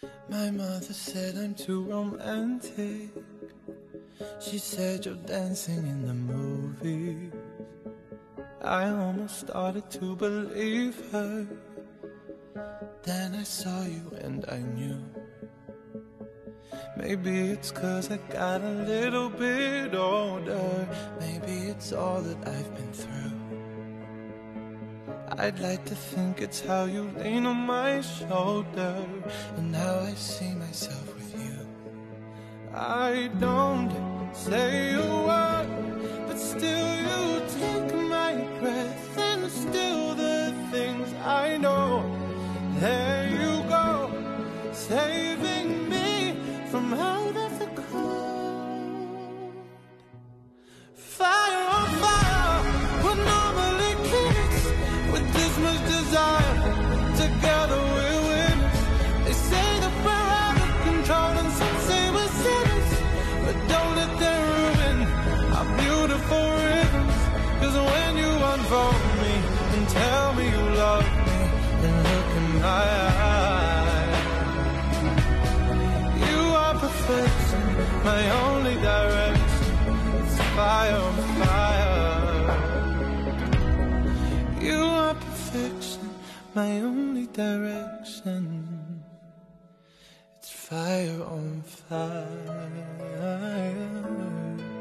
My mother said I'm too romantic. She said you're dancing in the movies. I almost started to believe her. Then I saw you and I knew. Maybe it's 'cause I got a little bit older. Maybe it's all that I've been through. I'd like to think it's how you lean on my shoulder and how I see myself with you. I don't say a word, but still you take my breath. And still the things I know, there you go, saving me from out of the cold. Fire on fire, what normally kicks with this much desire. Together we're winners. They say that we're out of control and some say we're sinners, but don't let them ruin our beautiful rhythms. 'Cause when you unfold me and tell me you love me, then look in my eyes. You are perfection, my only direction. It's fire on fire. You are perfection, my only direction. It's fire on fire.